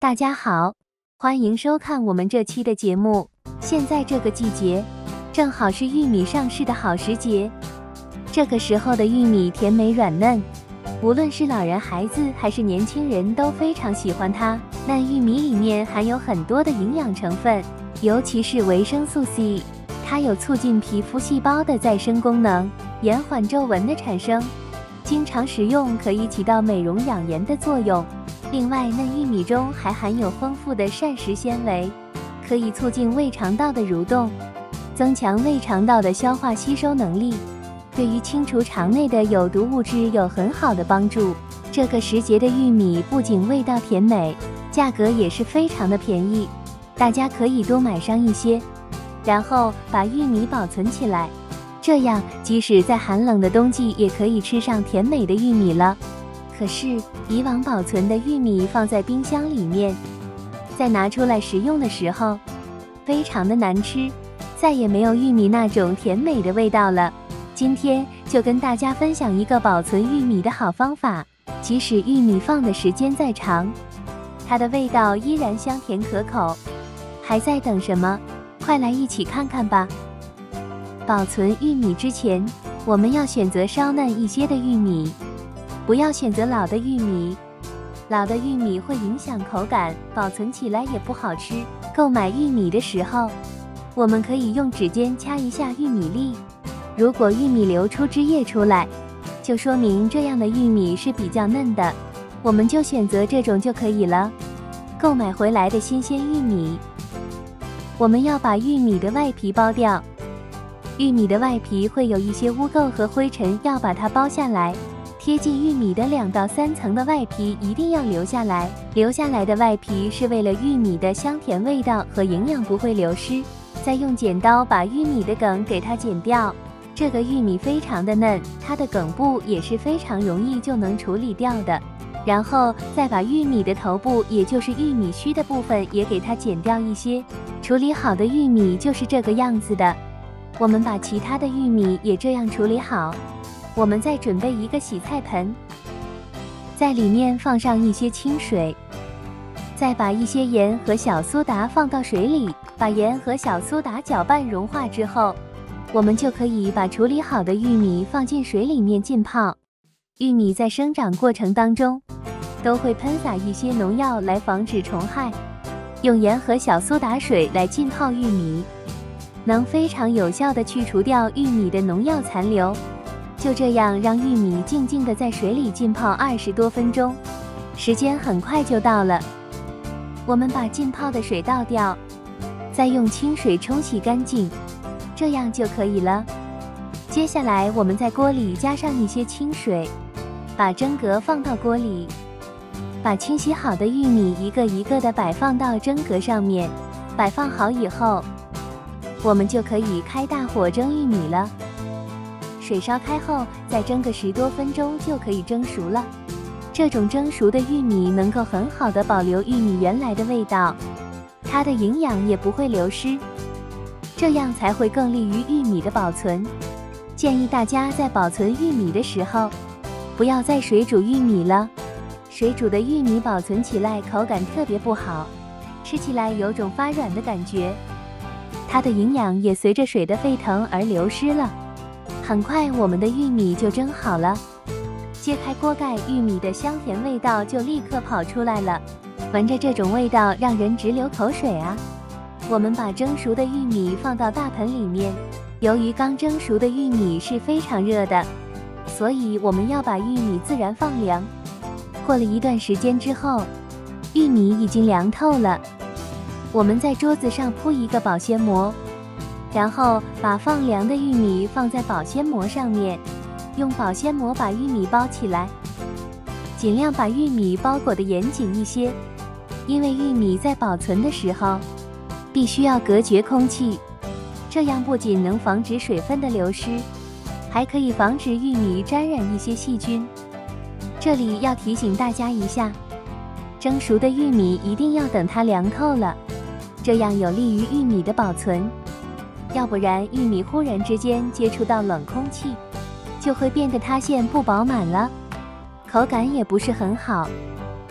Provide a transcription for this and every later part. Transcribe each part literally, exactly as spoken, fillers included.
大家好，欢迎收看我们这期的节目。现在这个季节，正好是玉米上市的好时节。这个时候的玉米甜美软嫩，无论是老人、孩子还是年轻人都非常喜欢它。嫩玉米里面含有很多的营养成分，尤其是维生素 C， 它有促进皮肤细胞的再生功能，延缓皱纹的产生。经常食用可以起到美容养颜的作用。另外，嫩玉米中还含有丰富的膳食纤维，可以促进胃肠道的蠕动，增强胃肠道的消化吸收能力，对于清除肠内的有毒物质有很好的帮助。这个时节的玉米不仅味道甜美，价格也是非常的便宜，大家可以多买上一些，然后把玉米保存起来，这样即使在寒冷的冬季也可以吃上甜美的玉米了。可是以往保存的玉米放在冰箱里面，在拿出来食用的时候非常的难吃，再也没有玉米那种甜美的味道了。今天就跟大家分享一个保存玉米的好方法，即使玉米放的时间再长，它的味道依然香甜可口。还在等什么？快来一起看看吧。保存玉米之前，我们要选择稍嫩一些的玉米，不要选择老的玉米，老的玉米会影响口感，保存起来也不好吃。购买玉米的时候，我们可以用指尖掐一下玉米粒，如果玉米流出汁液出来，就说明这样的玉米是比较嫩的，我们就选择这种就可以了。购买回来的新鲜玉米，我们要把玉米的外皮剥掉，玉米的外皮会有一些污垢和灰尘，要把它剥下来。贴近玉米的两到三层的外皮一定要留下来，留下来的外皮是为了玉米的香甜味道和营养不会流失。再用剪刀把玉米的梗给它剪掉。这个玉米非常的嫩，它的梗部也是非常容易就能处理掉的。然后再把玉米的头部，也就是玉米须的部分也给它剪掉一些。处理好的玉米就是这个样子的。我们把其他的玉米也这样处理好。我们再准备一个洗菜盆，在里面放上一些清水，再把一些盐和小苏打放到水里，把盐和小苏打搅拌融化之后，我们就可以把处理好的玉米放进水里面浸泡。玉米在生长过程当中都会喷洒一些农药来防止虫害，用盐和小苏打水来浸泡玉米，能非常有效地去除掉玉米的农药残留。就这样让玉米静静地在水里浸泡二十多分钟，时间很快就到了。我们把浸泡的水倒掉，再用清水冲洗干净，这样就可以了。接下来我们在锅里加上一些清水，把蒸格放到锅里，把清洗好的玉米一个一个的摆放到蒸格上面。摆放好以后，我们就可以开大火蒸玉米了。水烧开后，再蒸个十多分钟就可以蒸熟了。这种蒸熟的玉米能够很好的保留玉米原来的味道，它的营养也不会流失，这样才会更利于玉米的保存。建议大家在保存玉米的时候，不要再水煮玉米了，水煮的玉米保存起来口感特别不好，吃起来有种发软的感觉，它的营养也随着水的沸腾而流失了。很快我们的玉米就蒸好了，揭开锅盖，玉米的香甜味道就立刻跑出来了，闻着这种味道让人直流口水啊。我们把蒸熟的玉米放到大盆里面，由于刚蒸熟的玉米是非常热的，所以我们要把玉米自然放凉。过了一段时间之后，玉米已经凉透了，我们在桌子上铺一个保鲜膜，然后把放凉的玉米放在保鲜膜上面，用保鲜膜把玉米包起来，尽量把玉米包裹得严谨一些，因为玉米在保存的时候必须要隔绝空气，这样不仅能防止水分的流失，还可以防止玉米沾染一些细菌。这里要提醒大家一下，蒸熟的玉米一定要等它凉透了，这样有利于玉米的保存。要不然玉米忽然之间接触到冷空气，就会变得塌陷不饱满了，口感也不是很好。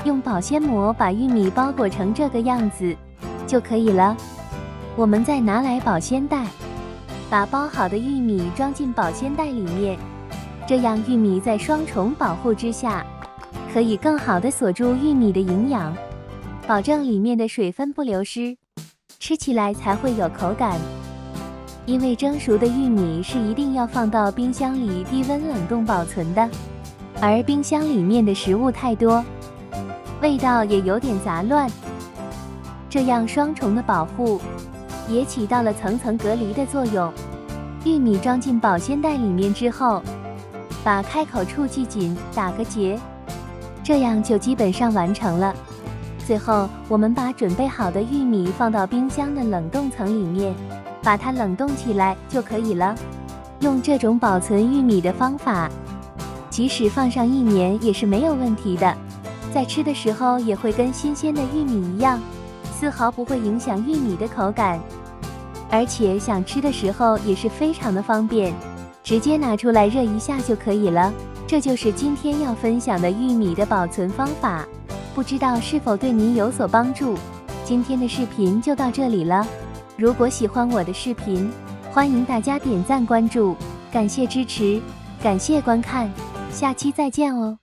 用保鲜膜把玉米包裹成这个样子就可以了。我们再拿来保鲜袋，把包好的玉米装进保鲜袋里面，这样玉米在双重保护之下，可以更好的锁住玉米的营养，保证里面的水分不流失，吃起来才会有口感。因为蒸熟的玉米是一定要放到冰箱里低温冷冻保存的，而冰箱里面的食物太多，味道也有点杂乱，这样双重的保护也起到了层层隔离的作用。玉米装进保鲜袋里面之后，把开口处系紧，打个结，这样就基本上完成了。最后，我们把准备好的玉米放到冰箱的冷冻层里面，把它冷冻起来就可以了。用这种保存玉米的方法，即使放上一年也是没有问题的，在吃的时候也会跟新鲜的玉米一样，丝毫不会影响玉米的口感，而且想吃的时候也是非常的方便，直接拿出来热一下就可以了。这就是今天要分享的玉米的保存方法，不知道是否对您有所帮助。今天的视频就到这里了，如果喜欢我的视频，欢迎大家点赞关注，感谢支持，感谢观看，下期再见哦。